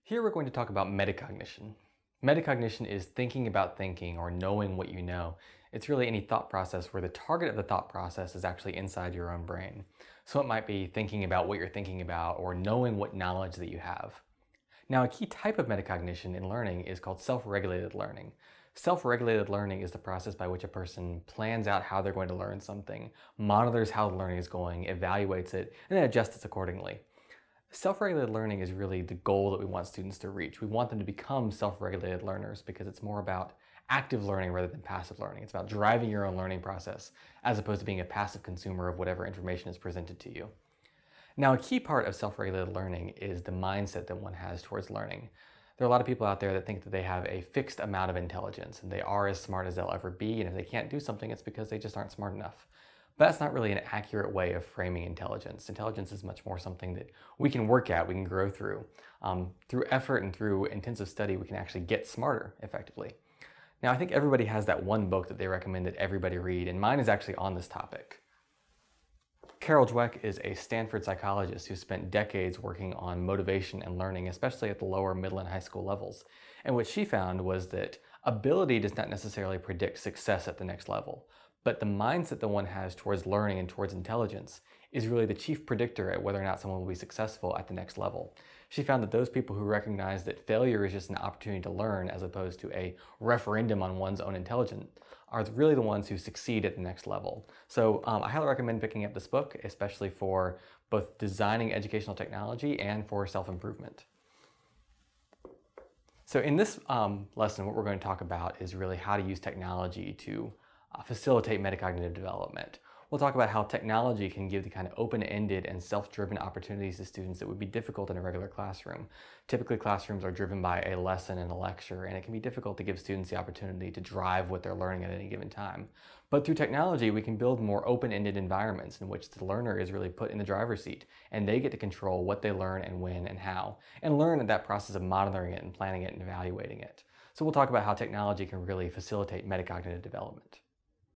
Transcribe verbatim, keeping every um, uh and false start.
Here we're going to talk about metacognition. Metacognition is thinking about thinking or knowing what you know. It's really any thought process where the target of the thought process is actually inside your own brain. So it might be thinking about what you're thinking about or knowing what knowledge that you have. Now, a key type of metacognition in learning is called self-regulated learning. Self-regulated learning is the process by which a person plans out how they're going to learn something, monitors how the learning is going, evaluates it, and then adjusts it accordingly. Self-regulated learning is really the goal that we want students to reach. We want them to become self-regulated learners because it's more about active learning rather than passive learning. It's about driving your own learning process as opposed to being a passive consumer of whatever information is presented to you. Now, a key part of self-regulated learning is the mindset that one has towards learning. There are a lot of people out there that think that they have a fixed amount of intelligence and they are as smart as they'll ever be, and if they can't do something, it's because they just aren't smart enough. But that's not really an accurate way of framing intelligence. Intelligence is much more something that we can work at, we can grow through. Um, through effort and through intensive study, we can actually get smarter effectively. Now, I think everybody has that one book that they recommend that everybody read, and mine is actually on this topic. Carol Dweck is a Stanford psychologist who spent decades working on motivation and learning, especially at the lower, middle, and high school levels. And what she found was that ability does not necessarily predict success at the next level, but the mindset that one has towards learning and towards intelligence is really the chief predictor at whether or not someone will be successful at the next level. She found that those people who recognize that failure is just an opportunity to learn as opposed to a referendum on one's own intelligence are really the ones who succeed at the next level. So um, I highly recommend picking up this book, especially for both designing educational technology and for self-improvement. So in this um, lesson, what we're going to talk about is really how to use technology to uh, facilitate metacognitive development. We'll talk about how technology can give the kind of open-ended and self-driven opportunities to students that would be difficult in a regular classroom. Typically, classrooms are driven by a lesson and a lecture, and it can be difficult to give students the opportunity to drive what they're learning at any given time. But through technology, we can build more open-ended environments in which the learner is really put in the driver's seat, and they get to control what they learn and when and how, and learn in that process of monitoring it and planning it and evaluating it. So we'll talk about how technology can really facilitate metacognitive development.